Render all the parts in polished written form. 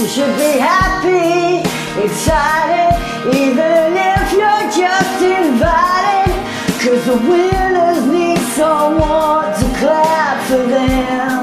should be happy, excited, even if you're just invited. 'Cause the winners need someone to clap for them.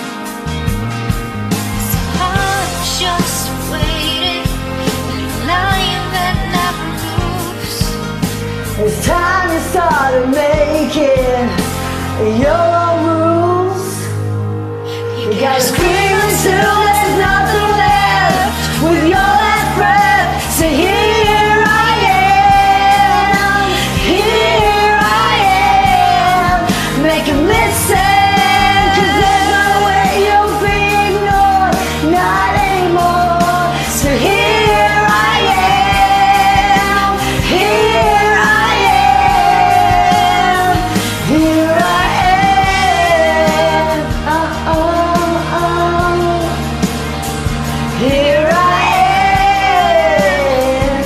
So I'm just waiting, lion that never moves. It's time you started making your own rules. You gotta scream until there's nothing left with your last breath. So here I am, here I am. Make 'em listen, 'cause there's no way you'll be ignored, not anymore. So here I am, here I am, here I am. Here I am.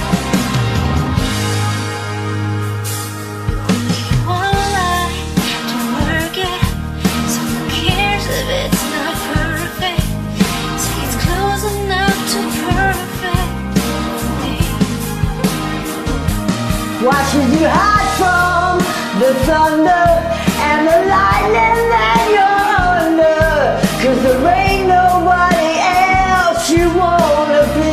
One lie to work it, so who cares if it's not perfect? See, it's close enough to perfect. Why should you hide from the thunder and the lightning that you're under? 'Cause there ain't nobody else you wanna be.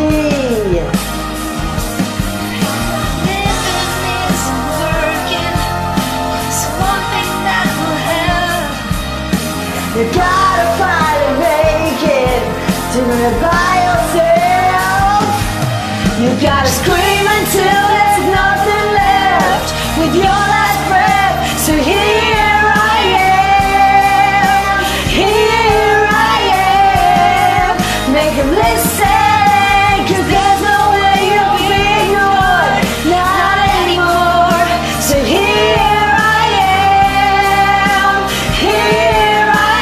Living isn't working, so one thing that will help. You gotta find and make it, do it by yourself. You gotta scream until there's nothing left with your last breath. So here I am, here I am. Make 'em listen, 'cause there's no way you'll be ignored, not anymore. So here I am, here I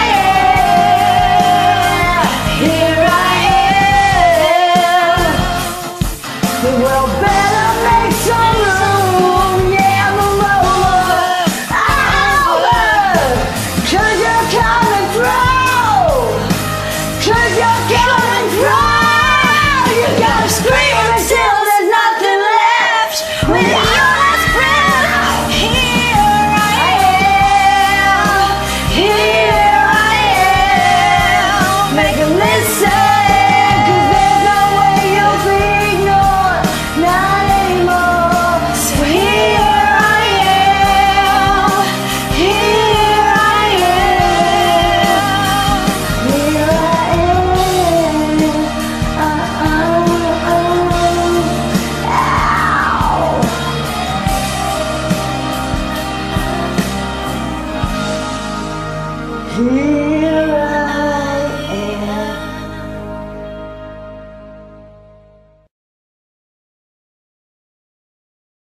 am, here I am. Well, better make some room, yeah, move over, 'cause you're coming through, 'cause you're coming through. You gotta scream until there's nothing left with your last breath. Here I am, here I am. Make 'em listen, 'cause there's no way you'll be ignored, not anymore. So here I am, here I am, here I am. Ow. Here